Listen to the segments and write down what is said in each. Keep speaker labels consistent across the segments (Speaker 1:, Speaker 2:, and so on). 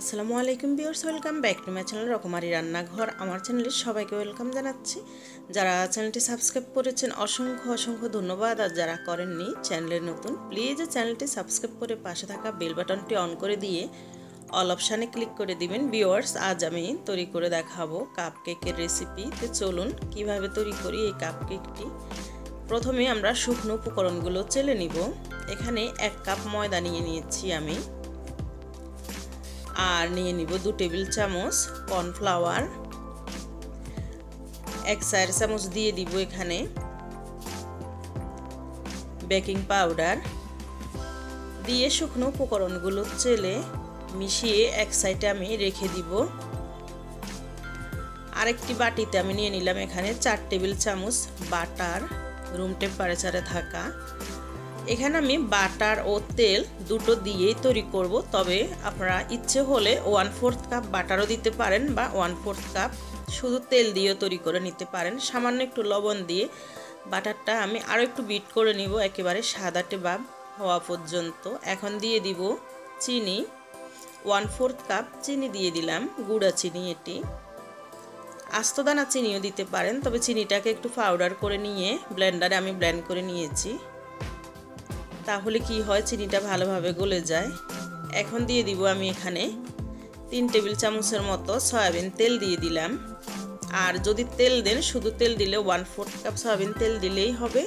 Speaker 1: আসসালামু আলাইকুম viewers, welcome back to my channel Rokomari Rannaghor. আমার চ্যানেলে সবাইকে ওয়েলকাম জানাচ্ছি। যারা চ্যানেলটি সাবস্ক্রাইব করেছেন অসংখ্য অসংখ্য ধন্যবাদ, আর যারা করেননি চ্যানেলের নতুন, প্লিজ চ্যানেলটি সাবস্ক্রাইব করে পাশে থাকা বেল বাটনটি অন করে দিয়ে অল অপশানে ক্লিক করে দিবেন। ভিউয়ার্স, আজ আমি তৈরি করে দেখাবো কাপকেকের রেসিপি। তো চলুন কিভাবে তৈরি করি এই কাপকেকটি। প্রথমে আমরা শুকনো উপকরণগুলো চেলে নিব। এখানে 1 কাপ ময়দা নিয়ে নিয়েছি আমি, আর নিয়ে নিব 2 টেবিল চামচ কর্নফ্লাওয়ার, 1/4 চামচ দিয়ে দিব এখানে বেকিং পাউডার দিয়ে শুকনো উপকরণগুলো চেলে মিশিয়ে এক সাইডে আমি রেখে দিব। আরেকটি বাটিতে আমি নিয়ে নিলাম এখানে 4 টেবিল চামচ বাটার, রুম টেম্পারেচারে থাকা। এখানে আমি বাটার ও তেল দুটো দিয়েই তৈরি করব, তবে আপনারা ইচ্ছে হলে 1/4 কাপ বাটারও দিতে পারেন বা 1/4 কাপ শুধু তেল দিয়েও তৈরি করে নিতে পারেন। সামান্য একটু লবণ দিয়ে বাটারটা আমি আরও একটু বিট করে নিব একেবারে সাদাটে ভাব হওয়া পর্যন্ত। এখন দিয়ে দিব চিনি, 1/4 কাপ চিনি দিয়ে দিলাম, গুঁড়া চিনি। এটি আস্তদানা চিনিও দিতে পারেন, তবে চিনিটাকে একটু পাউডার করে নিয়ে ব্লেন্ডারে আমি ব্লেন্ড করে নিয়েছি, তাহলে কি হয় চিনিটা ভালোভাবে গলে যায়। এখন দিয়ে দিব আমি এখানে 3 টেবিল চামচের মতো সয়াবিন তেল দিয়ে দিলাম। আর যদি তেল দেন, শুধু তেল দিলে 1/4 কাপ সয়াবিন তেল দিলেই হবে।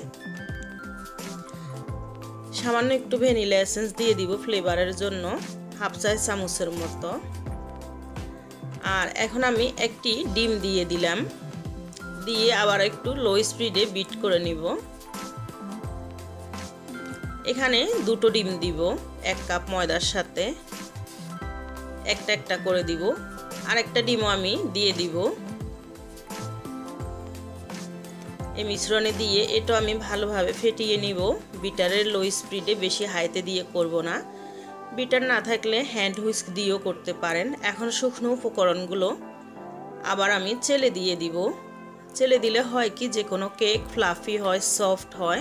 Speaker 1: সামান্য একটু ভ্যানিলা এসেন্স দিয়ে দিব ফ্লেভারের জন্য, 1/2 চা চামচের মতো। আর এখন আমি একটি ডিম দিয়ে দিলাম, দিয়ে আবার একটু লো স্পিডে বিট করে নিব। এখানে 2টো ডিম দিব 1 কাপ ময়দার সাথে, একটা একটা করে দিব। আর একটা ডিমও আমি দিয়ে দিব এই মিশ্রণে দিয়ে। এটা আমি ভালোভাবে ফেটিয়ে নিব বিটারের লো স্পিডে, বেশি হাইতে দিয়ে করব না। বিটার না থাকলে হ্যান্ড হুইস্ক দিয়েও করতে পারেন। এখন শুকনো উপকরণগুলো আবার আমি চেলে দিয়ে দিব। চেলে দিলে হয় কি, যে কোনো কেক ফ্লাফি হয়, সফট হয়।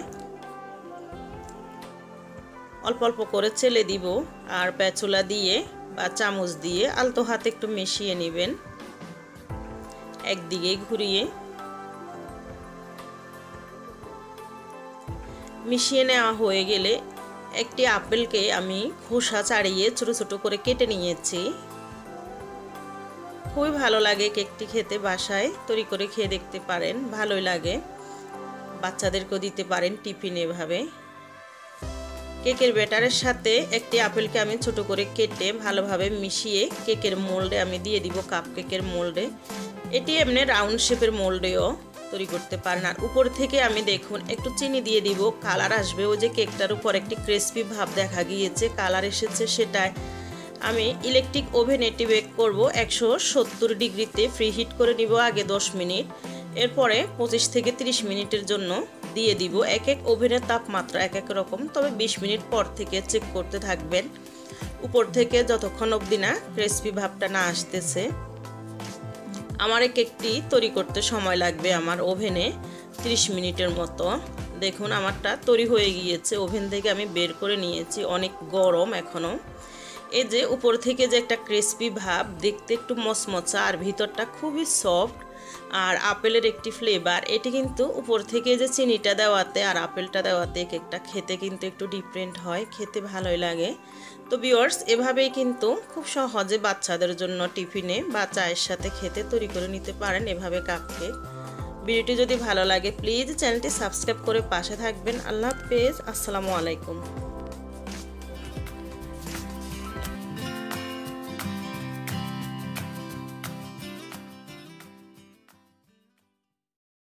Speaker 1: অল্প অল্প করে চেলে দিব, আর প্যাচুলা দিয়ে বা চামচ দিয়ে আলতো হাতে একটু মিশিয়ে নেবেন একদিকে ঘুরিয়ে। মিশিয়ে নেওয়া হয়ে গেলে একটি আপেলকে আমি খোসা ছাড়িয়ে ছোট ছোট করে কেটে নিয়েছি। খুবই ভালো লাগে কেকটি খেতে, বাসায় তৈরি করে খেয়ে দেখতে পারেন, ভালোই লাগে। বাচ্চাদেরকেও দিতে পারেন টিফিনে এভাবে। কেকের ব্যাটারের সাথে একটি আপেলকে আমি ছোট করে কেটে ভালোভাবে মিশিয়ে কেকের মোল্ডে আমি দিয়ে দিব, কাপ কেকের মোল্ডে। এটি এমনি রাউন্ড শেপের মোল্ডেও তৈরি করতে পারেন। আর উপর থেকে আমি দেখুন একটু চিনি দিয়ে দিব, কালার আসবে। ওই যে কেকটার উপর একটি ক্রিসপি ভাব দেখা গিয়েছে, কালার এসেছে, সেটাই আমি ইলেকট্রিক ওভেনে এটি বেক করব 170 ডিগ্রিতে। ফ্রি হিট করে নিব আগে 10 মিনিট, এরপরে 25 থেকে 30 মিনিটের জন্য দিয়ে দিব। এক এক ওভেনের তাপমাত্রা এক এক রকম, তবে 20 মিনিট পর থেকে চেক করতে থাকবেন উপর থেকে, যতক্ষণ অবধি না ক্রিসপি ভাবটা না আসতেছে। আমার এই কেকটি তৈরি করতে সময় লাগবে আমার ওভেনে 30 মিনিটের মতো। দেখুন আমারটা তৈরি হয়ে গিয়েছে, ওভেন থেকে আমি বের করে নিয়েছি, অনেক গরম এখনও। এই যে উপর থেকে যে একটা ক্রিসপি ভাব, দেখতে একটু মচমচা আর ভিতরটা খুবই সফট, আর আপেলের একটি ফ্লেভার। এটি কিন্তু উপর থেকে যে চিনিটা দেওয়াতে আর আপেলটা দেওয়াতে কেকটা খেতে কিন্তু একটু ডিফারেন্ট হয়, খেতে ভালোই লাগে। তো ভিউয়ার্স, এভাবেই কিন্তু খুব সহজে বাচ্চাদের জন্য টিফিনে বা চায়ের সাথে খেতে তৈরি করে নিতে পারেন এভাবে কাপকেক। ভিডিওটি যদি ভালো লাগে প্লিজ চ্যানেলটি সাবস্ক্রাইব করে পাশে থাকবেন। আল্লাহ হাফেজ, আসসালামু আলাইকুম।